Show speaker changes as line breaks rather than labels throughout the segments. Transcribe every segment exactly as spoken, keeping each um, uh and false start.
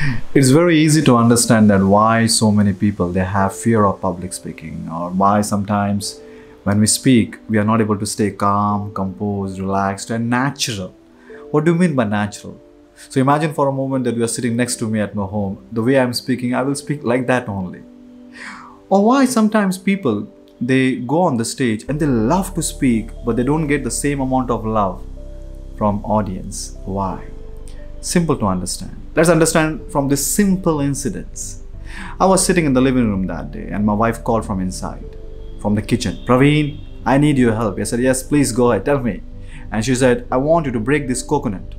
It's very easy to understand that why so many people they have fear of public speaking, or why sometimes when we speak we are not able to stay calm, composed, relaxed and natural. What do you mean by natural? So imagine for a moment that you are sitting next to me at my home. The way I'm speaking, I will speak like that only. Or why sometimes people they go on the stage and they love to speak but they don't get the same amount of love from audience. Why? Simple to understand. Let's understand from this simple incidents. I was sitting in the living room that day and my wife called from inside, from the kitchen. Praveen, I need your help. I said, yes, please go ahead, tell me. And she said, I want you to break this coconut.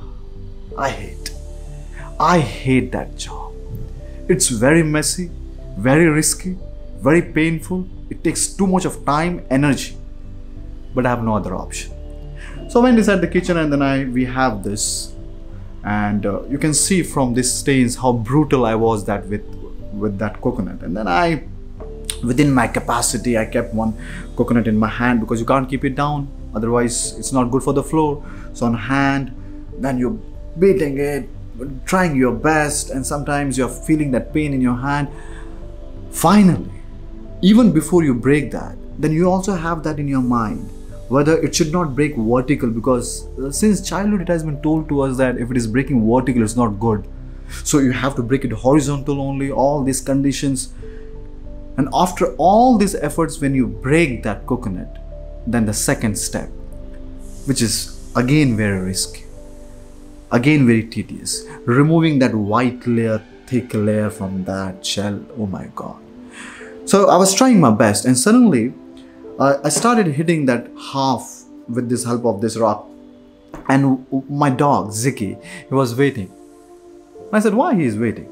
I hate. I hate that job. It's very messy, very risky, very painful. It takes too much of time, energy. But I have no other option. So I went inside the kitchen and then I we have this. And uh, you can see from these stains how brutal I was that with with that coconut. And then I, within my capacity, I kept one coconut in my hand because you can't keep it down. Otherwise, it's not good for the floor. So on hand, then you're beating it, trying your best. And sometimes you're feeling that pain in your hand. Finally, even before you break that, then you also have that in your mind. Whether it should not break vertical, because uh, since childhood it has been told to us that if it is breaking vertical it's not good. So you have to break it horizontal only, all these conditions. And after all these efforts, when you break that coconut, then the second step, which is again very risky, again very tedious, removing that white layer, thick layer from that shell. Oh my God. So I was trying my best and suddenly Uh, I started hitting that half with this help of this rock, and my dog Ziki, he was waiting. I said, why he is waiting?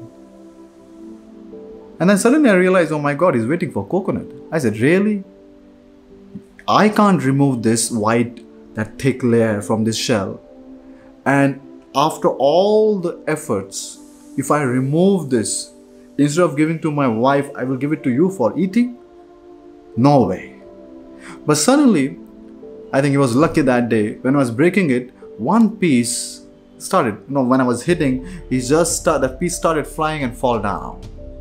And then suddenly I realized, oh my God, he's waiting for coconut. I said, really? I can't remove this white, that thick layer from this shell. And after all the efforts, if I remove this, instead of giving to my wife, I will give it to you for eating? No way. But suddenly, I think he was lucky that day, when I was breaking it, one piece started, you know, when I was hitting, he just started, that piece started flying and fall down.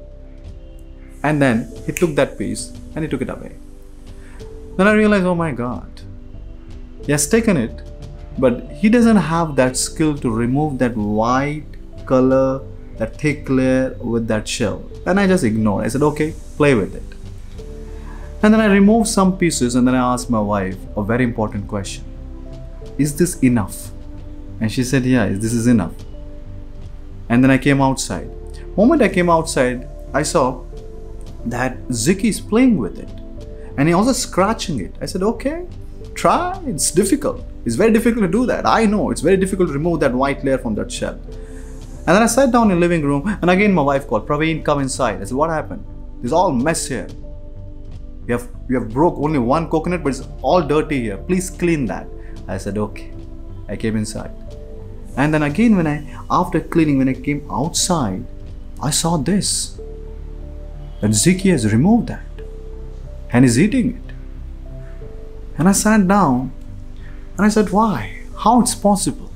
And then he took that piece and he took it away. Then I realized, oh my God, he has taken it, but he doesn't have that skill to remove that white color, that thick layer with that shell. And I just ignored. I said, okay, play with it. And then I removed some pieces and then I asked my wife a very important question. Is this enough? And she said, yeah, this is enough. And then I came outside. The moment I came outside, I saw that Ziki is playing with it. And he also scratching it. I said, okay, try. It's difficult. It's very difficult to do that. I know. It's very difficult to remove that white layer from that shell. And then I sat down in the living room and again my wife called, Praveen, come inside. I said, what happened? There's all mess here. We have, we have broke only one coconut, but it's all dirty here. Please clean that. I said, okay. I came inside. And then again, when I, after cleaning, when I came outside, I saw this. That Ziki has removed that. And is eating it. And I sat down and I said, why? How it's possible?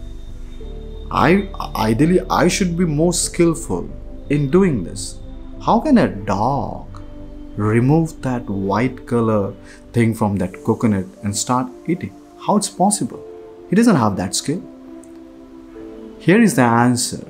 I, ideally, I should be more skillful in doing this. How can a dog remove that white color thing from that coconut and start eating? How it's possible? He doesn't have that skill. Here is the answer.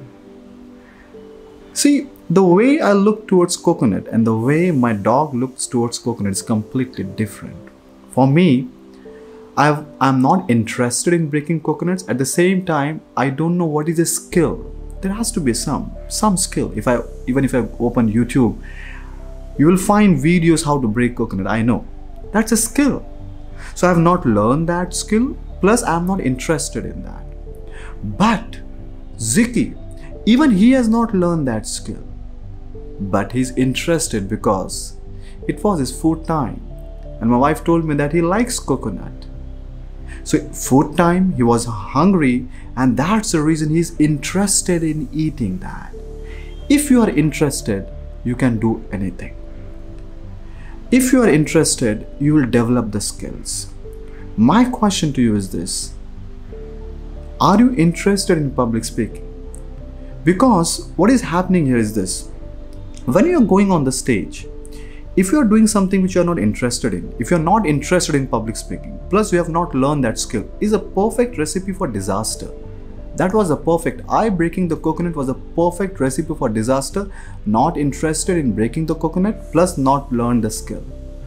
See, the way I look towards coconut and the way my dog looks towards coconut is completely different. For me, I've, I'm not interested in breaking coconuts. At the same time, I don't know what is the skill. There has to be some, some skill. If I, even if I open YouTube, you will find videos how to break coconut. I know. That's a skill. So I have not learned that skill. Plus, I am not interested in that. But Ziki, even he has not learned that skill. But he's interested because it was his food time. And my wife told me that he likes coconut. So food time, he was hungry, and that's the reason he's interested in eating that. If you are interested, you can do anything. If you are interested, you will develop the skills. My question to you is this. Are you interested in public speaking? Because what is happening here is this: when you're going on the stage, if you're doing something which you're not interested in, if you're not interested in public speaking, plus you have not learned that skill, is a perfect recipe for disaster. That was a perfect, I breaking the coconut was a perfect recipe for disaster. Not interested in breaking the coconut, plus not learn the skill.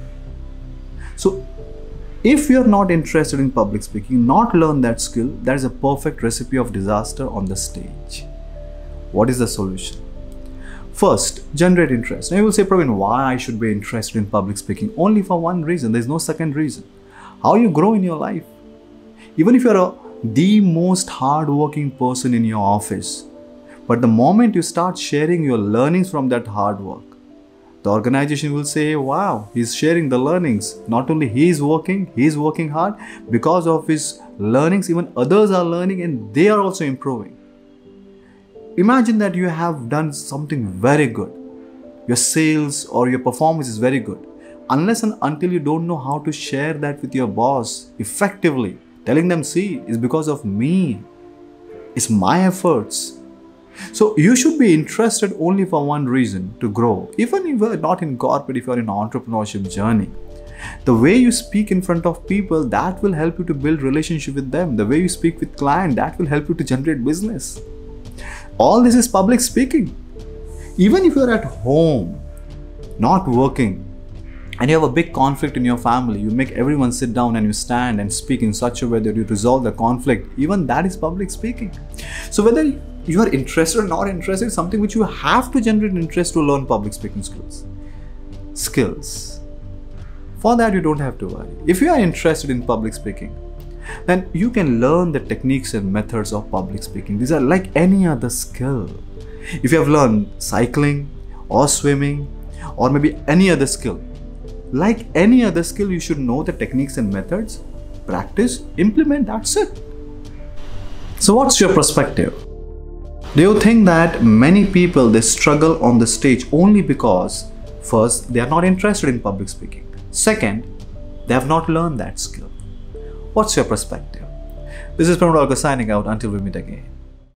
So if you're not interested in public speaking, not learn that skill, that is a perfect recipe of disaster on the stage. What is the solution? First, generate interest. Now you will say, Praveen, why I should be interested in public speaking? Only for one reason. There is no second reason. How you grow in your life. Even if you're a, the most hardworking person in your office, but the moment you start sharing your learnings from that hard work, the organization will say, wow, he's sharing the learnings. Not only he is working, he is working hard. Because of his learnings, even others are learning and they are also improving. Imagine that you have done something very good. Your sales or your performance is very good. Unless and until you don't know how to share that with your boss effectively, telling them, see, it's because of me. It's my efforts. So you should be interested only for one reason, to grow. Even if you're not in corporate, if you're in an entrepreneurship journey, the way you speak in front of people, that will help you to build relationship with them. The way you speak with client, that will help you to generate business. All this is public speaking. Even if you're at home, not working, and you have a big conflict in your family, you make everyone sit down and you stand and speak in such a way that you resolve the conflict. Even that is public speaking. So whether you are interested or not interested, it's something which you have to generate interest to learn public speaking skills. Skills. For that, you don't have to worry. If you are interested in public speaking, then you can learn the techniques and methods of public speaking. These are like any other skill. If you have learned cycling or swimming or maybe any other skill, like any other skill, you should know the techniques and methods, practice, implement, that's it. So what's your perspective? Do you think that many people, they struggle on the stage only because first, they are not interested in public speaking. Second, they have not learned that skill. What's your perspective? This is Praveen Ralka signing out until we meet again.